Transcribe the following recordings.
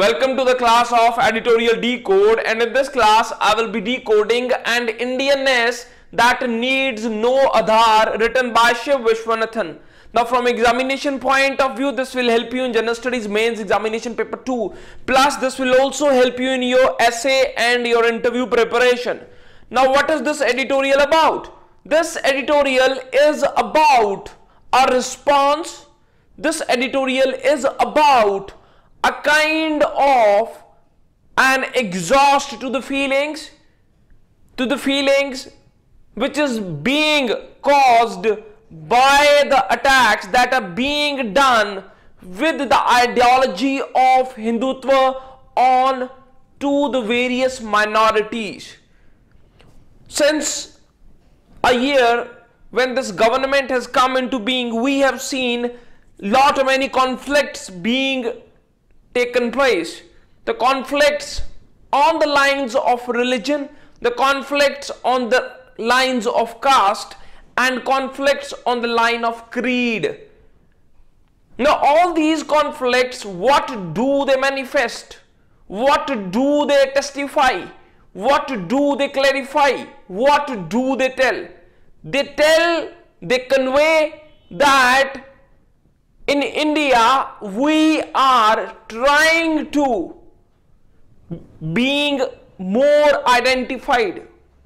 Welcome to the class of Editorial Decode, and in this class I will be decoding "And Indianness That Needs No Aadhar" written by Shiv Vishwanathan. Now from examination point of view, this will help you in General Studies Mains Examination Paper 2, plus this will also help you in your essay and your interview preparation. Now what is this editorial about? This editorial is about a response. This editorial is about a kind of an exhaust to the feelings which is being caused by the attacks that are being done with the ideology of Hindutva on to the various minorities. Since a year when this government has come into being, we have seen many conflicts being taken place. The conflicts on the lines of religion, the conflicts on the lines of caste, and conflicts on the line of creed. Now all these conflicts, what do they manifest? What do they testify? What do they clarify? What do they tell? They convey that in India, we are trying to being more identified.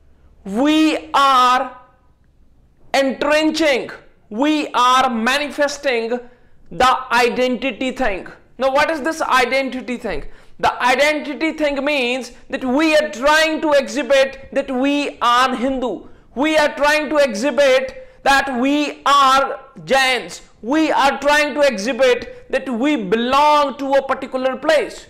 We are entrenching. We are manifesting the identity thing. Now, what is this identity thing? The identity thing means that we are trying to exhibit that we are Hindu. We are trying to exhibit that we are Jains. We are trying to exhibit that we belong to a particular place.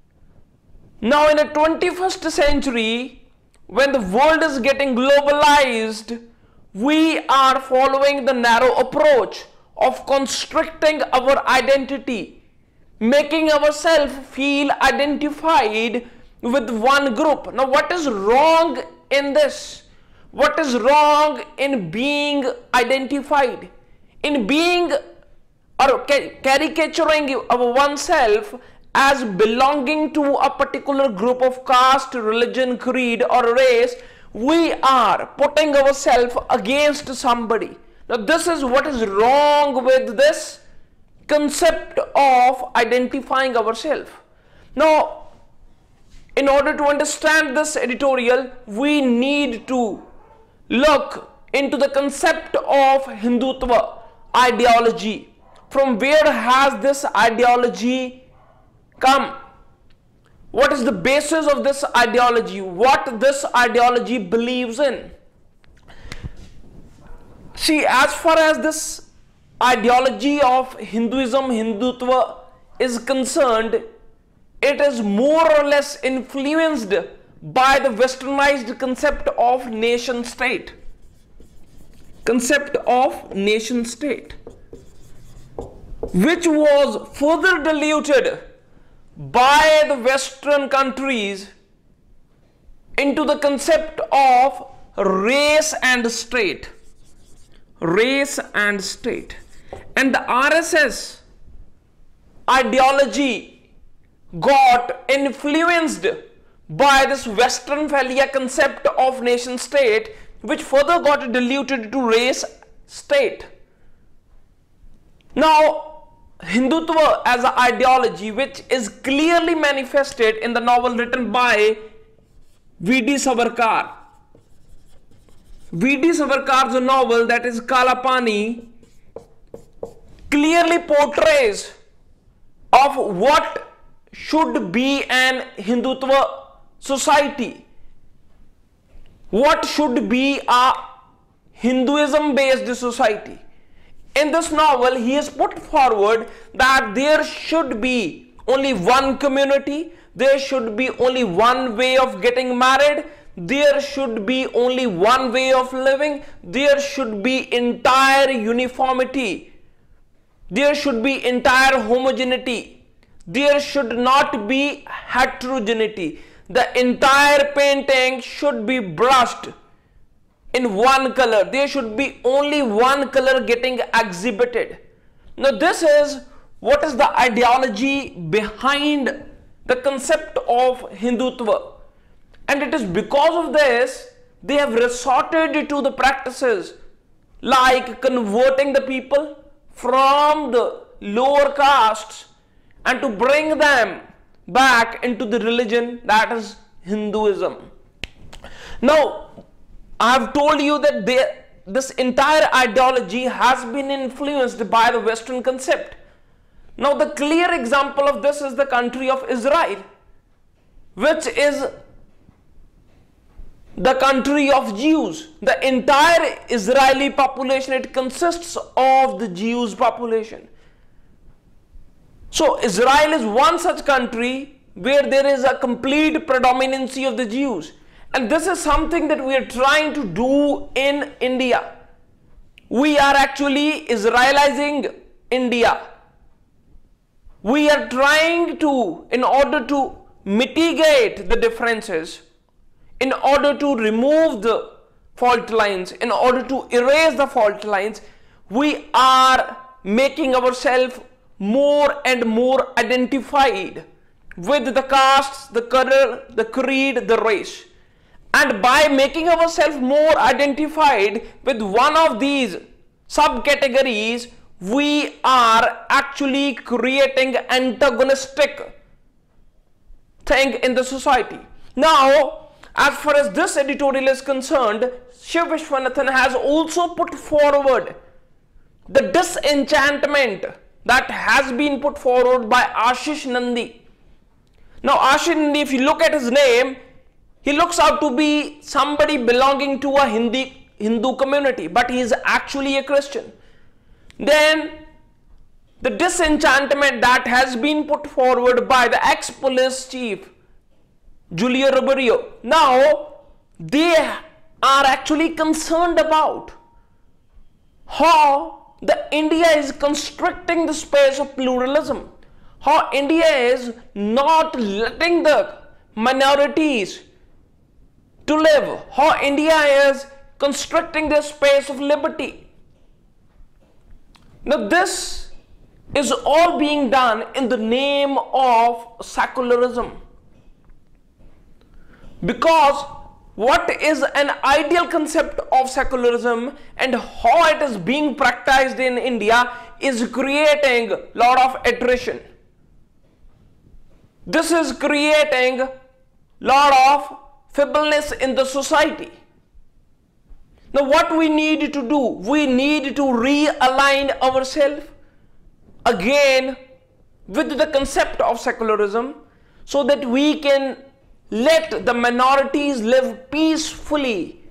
Now in the 21st century, when the world is getting globalized, we are following the narrow approach of constricting our identity, making ourselves feel identified with one group. Now what is wrong in this? What is wrong in being identified? In being or caricaturing oneself as belonging to a particular group of caste, religion, creed or race, we are putting ourselves against somebody. Now this is what is wrong with this concept of identifying ourselves. Now in order to understand this editorial, we need to look into the concept of Hindutva ideology. From where has this ideology come? What is the basis of this ideology? What this ideology believes in? See, as far as this ideology of Hinduism, Hindutva is concerned, it is more or less influenced by the westernized concept of nation state. Concept of nation state, which was further diluted by the Western countries into the concept of race and state. Race and state. And the RSS ideology got influenced by this Western Phalia concept of nation state, which further got diluted to race state. Now Hindutva as an ideology, which is clearly manifested in the novel written by V.D. Savarkar. V.D. Savarkar's novel, that is Kala Pani, clearly portrays of what should be an Hindutva society. What should be a Hinduism based society. In this novel, he has put forward that there should be only one community, there should be only one way of getting married, there should be only one way of living, there should be entire uniformity, there should be entire homogeneity, there should not be heterogeneity. The entire painting should be brushed in one color. There should be only one color getting exhibited. Now this is what is the ideology behind the concept of Hindutva. And it is because of this they have resorted to the practices like converting the people from the lower castes and to bring them back into the religion that is Hinduism. Now, I have told you that this entire ideology has been influenced by the Western concept. Now, the clear example of this is the country of Israel, which is the country of Jews. The entire Israeli population, it consists of the Jews population. So Israel is one such country where there is a complete predominancy of the Jews. And this is something that we are trying to do in India. We are actually Israelizing India. We are trying to, in order to mitigate the differences, in order to remove the fault lines, in order to erase the fault lines, we are making ourselves more and more identified with the castes, the color, the creed, the race. And by making ourselves more identified with one of these subcategories, we are actually creating antagonistic thing in the society. Now, as far as this editorial is concerned, Shiv Vishwanathan has also put forward the disenchantment that has been put forward by Ashish Nandi. Now, Ashish Nandi, if you look at his name, he looks out to be somebody belonging to a Hindu community, but he is actually a Christian. Then, the disenchantment that has been put forward by the ex-police chief, Giulio Rubio. Now, they are actually concerned about how the India is constricting the space of pluralism, how India is not letting the minorities to live, how India is constricting the space of liberty. Now, this is all being done in the name of secularism. Because what is an ideal concept of secularism and how it is being practiced in India is creating a lot of attrition. This is creating a lot of feebleness in the society. Now, what we need to do, we need to realign ourselves again with the concept of secularism so that we can let the minorities live peacefully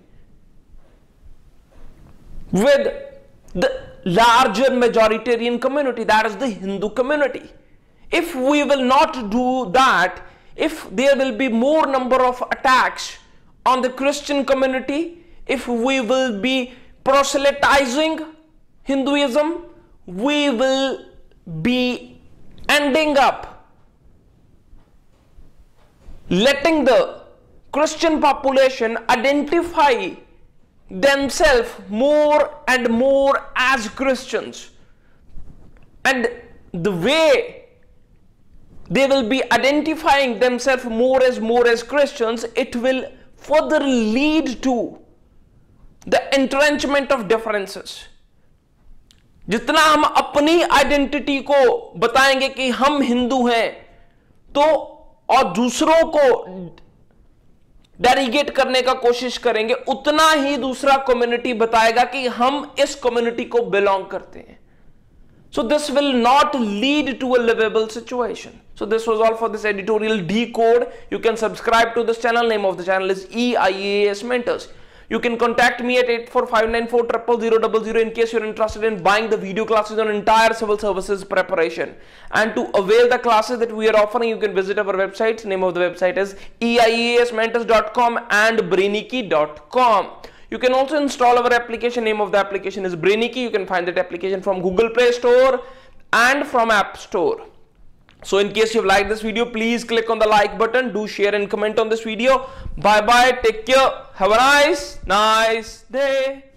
with the larger majoritarian community, that is the Hindu community. If we will not do that, if there will be more number of attacks on the Christian community, if we will be proselytizing Hinduism, we will be ending up letting the Christian population identify themselves more and more as Christians. And the way they will be identifying themselves more as Christians, it will further lead to the entrenchment of differences. जितना हम अपनी identity को बताएंगे कि हम हिंदू हैं, तो और दूसरों को डेरिगेट करने का कोशिश करेंगे, उतना ही दूसरा कम्युनिटी बताएगा कि हम इस कम्युनिटी को बिलोंग करते हैं. So this will not lead to a livable situation. So this was all for this editorial decode. You can subscribe to this channel. Name of the channel is EIAS Mentors. You can contact me at 8459400000 in case you're interested in buying the video classes on entire civil services preparation. And to avail the classes that we are offering, you can visit our websites. Name of the website is eiasmentors.com and brainicky.com. You can also install our application. Name of the application is Brainicky. You can find that application from Google Play Store and from App Store. So in case you've liked this video, please click on the like button. Do share and comment on this video. Bye bye. Take care. Have a nice day.